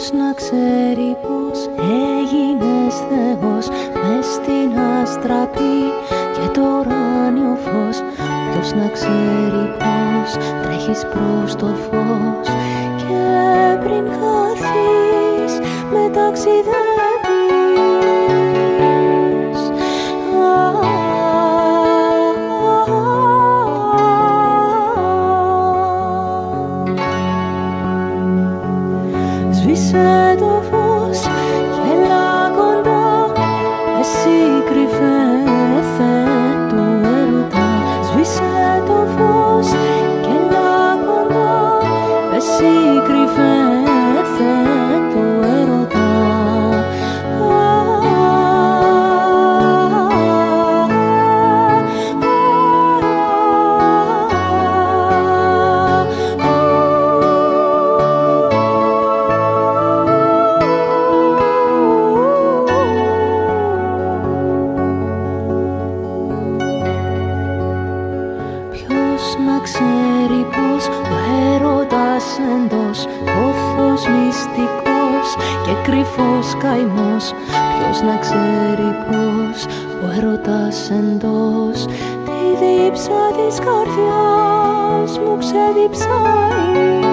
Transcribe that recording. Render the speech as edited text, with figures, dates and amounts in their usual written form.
Ποιος να ξέρει πως έγινες Θεός μες στην αστραπή και το ουράνιο φως. Ποιος να ξέρει πως τρέχεις προς το φως και πριν χαθείς με ταξιδεύεις. Σβήσε το φως και έλα κοντά, εσύ κρυφέ Θεέ του έρωτα. Σβήσε το φως και έλα κοντά, εσύ κρυφέ Θεέ του έρωτα. Να ξέρει πως ο έρωτας εντός, πόθος μυστικός και κρυφός καημός. Ποιος να ξέρει πως ο έρωτας εντός τη δίψα της καρδιάς μου ξεδιψάει.